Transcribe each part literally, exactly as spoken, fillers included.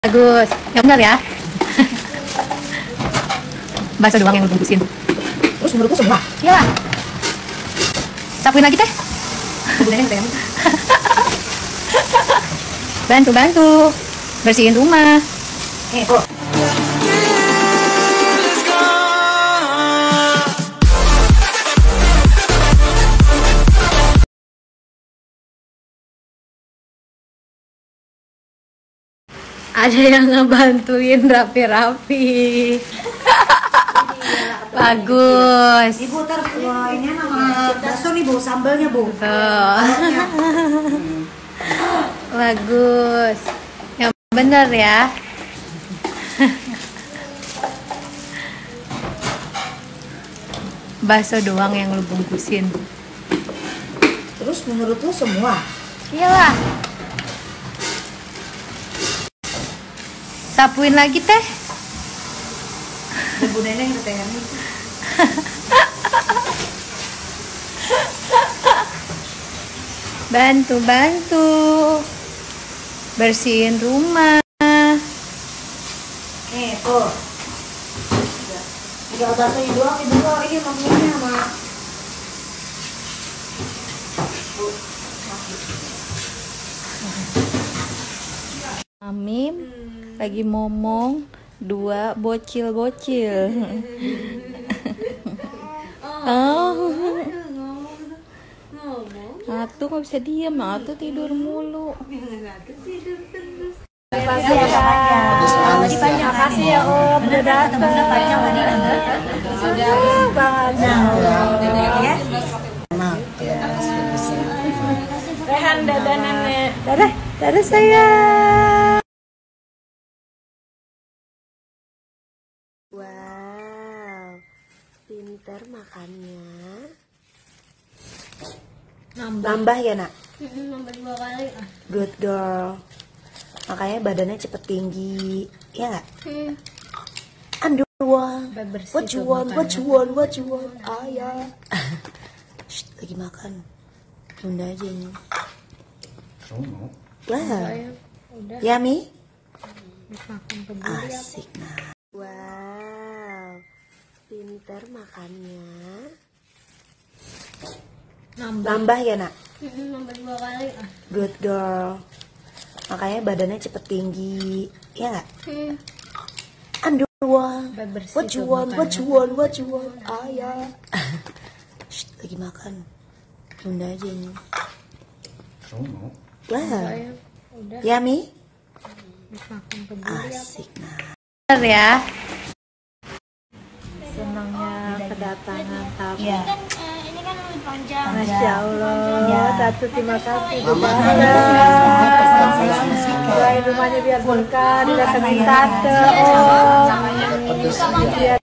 Bagus, yang benar ya. Bakso doang yang lu bungkusin. Terus menurutku semua? Iya lah. Sapuin lagi teh. Bantu-bantu bersihin rumah. Eh, oh. Ada yang ngebantuin rapi-rapi. Bagus. Ibu ntar uh, ini nama bakso nih bu, sambalnya bu. Tuh. Bagus. Yang bener ya. Bakso doang yang lu bungkusin. Terus menurut lu semua? Iyalah. Sapuin lagi teh. Bu Neneng ketengan itu. Bantu-bantu bersihin rumah. Eh, oh. Tinggal baksonya doang ibu kok ini maksudnya sama. Amim lagi ngomong dua bocil-bocil. Oh. Atu nggak bisa diem, Atu tidur mulu. Pagi ya Kak. Terima kasih ya Om, udah datang. Sudah banget. Rehan dadah nenek. Dadah, dadah sayang. Wow, pinter makannya. Nambah, Nambah ya nak? nambah dua kali. Good girl. Makanya badannya cepet tinggi, ya nggak? Hmm. Andu one. Bersih What you tuh want? What makannya. you want? What you want? Ayah. Shh, lagi makan. Bunda aja ini. Lah. Udah Yummy? makan peduli. Asik nah. Wow, pinter makannya. Nambah, Nambah ya nak? nambah dua kali. Good girl. Makanya badannya cepet tinggi, ya nggak? Hmm. Andu one. Bersih What you tuh want? What makannya. you want? What you want? Ayah. Shh, lagi makan. Bunda aja ini. Lah. Udah Yummy? makan peduli. Asik nah. Bener ya. Senangnya kedatangan tamu. Iya. Ini kan lebih panjang. Masya Allah. Ya. Tatu terima kasih. Mama. Doain rumahnya biar berkah, didatengin Iya. tante. Oh. Biar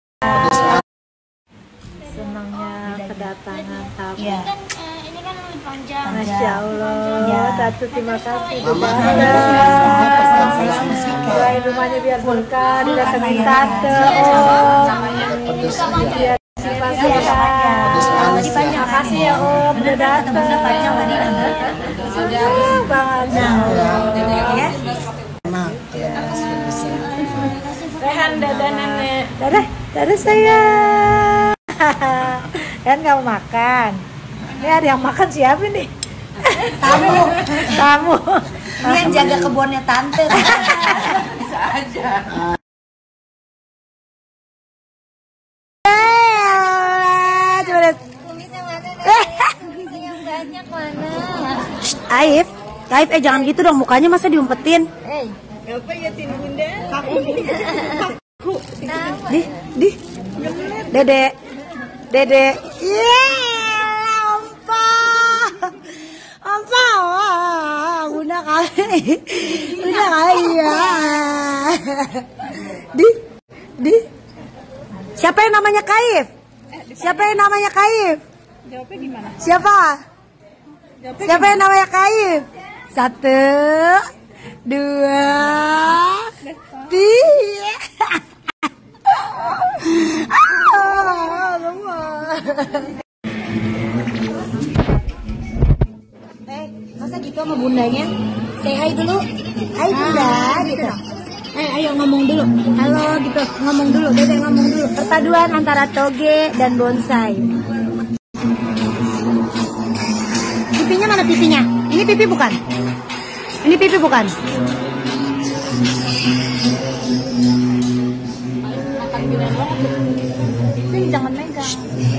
senangnya kedatangan tamu. Iya. Ini kan lebih panjang. Masya Allah. Ya. Tatu terima kasih. Mama. Doain rumahnya biar berkah, didatengin Iya. tante. Oh. Biar sifat sehat. Terima kasih ya Om, udah datang. Sudah banget. Rehan dadah nenek. Dadah, dadah sayang. Kan kamu makan. Ini ada yang makan siapa nih? Tamu. Tamu. Ini yang jaga kebunnya tante. Coba lihat. Kumisnya mana nih? Kumisnya yang banyak mana? Aif, Aif, eh jangan gitu dong, mukanya masa diumpetin. Eh, Di, di, dede, dede. Iya, ompa, ompa, wah, bunda kali, bunda kali ya. Di, di. Siapa yang namanya Kaif? Siapa yang namanya Kaif? Jawabnya gimana? Siapa? Siapa yang namanya Kaif? Satu, dua, tiga. Ah, Eh, masa gitu sama bundanya? Say hi dulu. Hai Bunda, gitu. Eh, ayo ngomong dulu. Halo gitu, ngomong dulu. Dede ngomong dulu. Perpaduan antara toge dan bonsai. Pipinya mana pipinya? Ini pipi bukan? Ini pipi bukan? Ini jangan megang.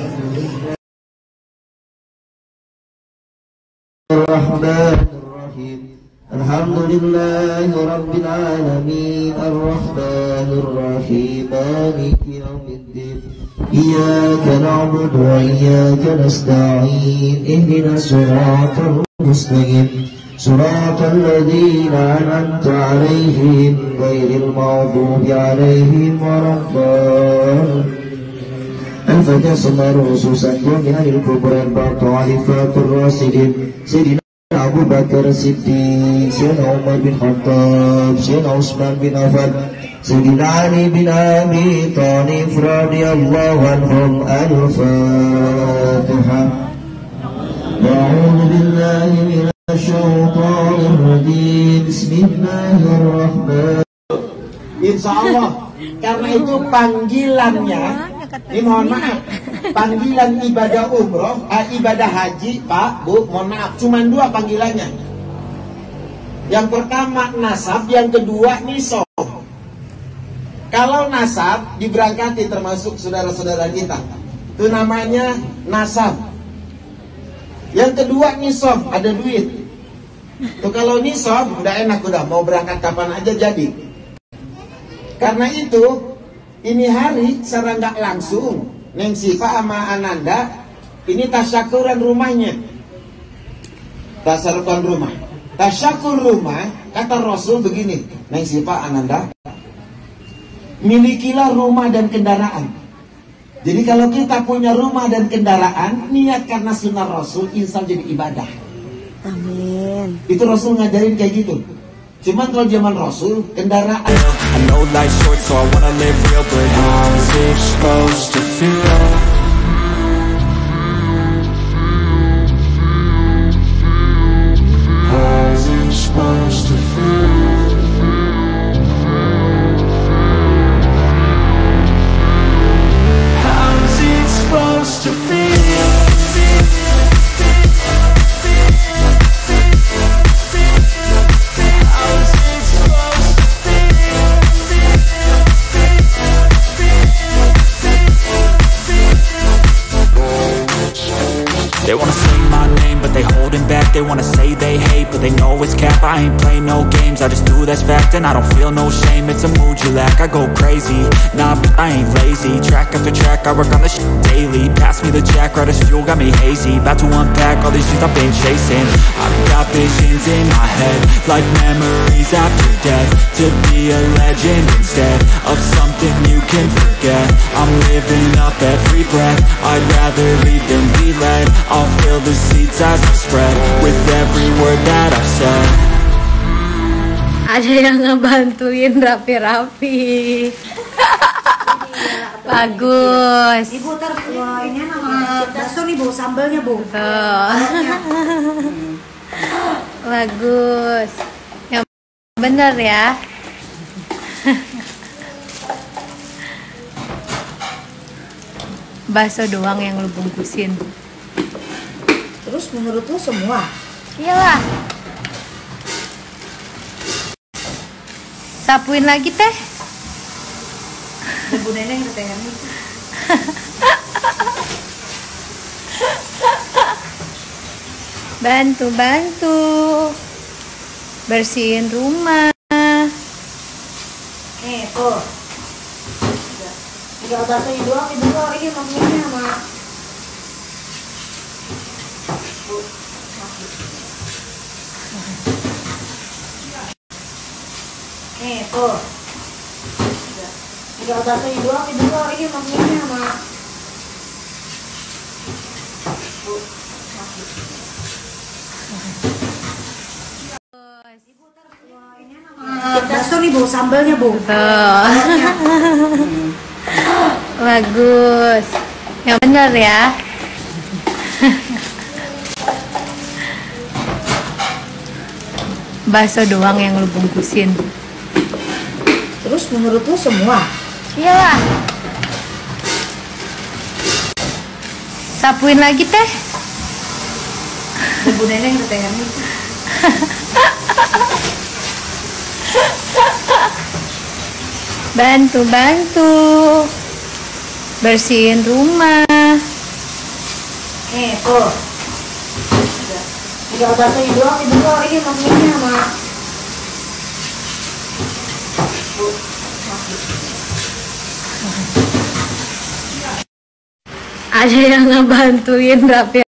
Bismillahirrahmanirrahim. Alhamdulillahi rabbil alamin arrahmanir rahim maliki yaumiddin iyyaka na'budu wa iyyaka nasta'in ihdinas siratal mustaqim siratal ladzina an'amta 'alaihim ghairil maghdubi 'alaihim waladdallin. Al-Fatiha sallallahu khususan min al-kubra al-baqalifatur rasidin Sayyidina Abu Bakar Siddiq, Sayyidina Umar bin Khattab, Sayyidina Utsman bin Affan, Sayyidina Ali bin Abi Thalib radhiyallahu anhum. Al-Fatihah. A'udzu billahi minasy syaithanir rajim. Bismillahirrahmanirrahim. Insyaallah karena itu panggilannya, ini mohon maaf, panggilan ibadah umroh, eh, ibadah haji, Pak, Bu, mohon maaf, cuma dua panggilannya. Yang pertama nasab, yang kedua nisab. Kalau nasab diberangkati termasuk saudara-saudara kita, itu namanya nasab. Yang kedua nisab, ada duit. Tuh kalau nisab udah enak, udah mau berangkat kapan aja jadi. Karena itu ini hari secara nggak langsung Neng Siva sama Ananda ini tasyakuran rumahnya, tasyakuran rumah, tasyakur rumah. Kata Rasul begini, Neng Siva, Ananda, milikilah rumah dan kendaraan. Jadi kalau kita punya rumah dan kendaraan, niat karena sunnah Rasul, insya jadi ibadah. Amin. Itu Rasul ngajarin kayak gitu. Cuman kalau zaman Rasul, kendaraan. I know life's short, so I wanna live real, but how's it supposed to feel? How's it supposed to feel? How's it supposed to feel? They wanna say my name, but they holding back. They wanna say they hate, but they know it's cap. I ain't play no games, I just do that's fact. And I don't feel no shame, it's a mood you lack. I go crazy, nah, but I ain't lazy. Track after track, I work on this shit daily. Pass me the jack, right as fuel, got me hazy. About to unpack all these things I've been chasing. I've got visions in my head, like memories after death. To be a legend instead of something you can forget. I'm living up every breath, I'd rather lead than be led. I'll fill the seats as I spread with every word that I've said. Ada yang ngebantuin rapi-rapi. Bagus. Ibu ntar wah, ini nama bakso nih Bu, sambalnya Bu. Tuh. Bagus. Yang bener ya. Bakso doang yang lu bungkusin. Terus menurut lu semua? Iyalah. Sapuin lagi teh. Bu Neneng ketengan itu. Bantu-bantu bersihin rumah. Nih tuh. Tinggal baksonya doang, ibu kok ini maksudnya sama. Nih tuh. Tinggal baksonya doang, ibu kok ini maksudnya sama. Bakso nih Bu, sambalnya Bu. Tuh. Bagus. Yang bener ya. bakso doang yang lu bungkusin. Terus menurut lu semua? Iyalah. Sapuin lagi teh. Bu Neneng ketemu. Bantu-bantu bersihin rumah. Nih tuh. Tinggal basahin doang ibu kok ini maksudnya mak. Ada yang ngebantuin rapi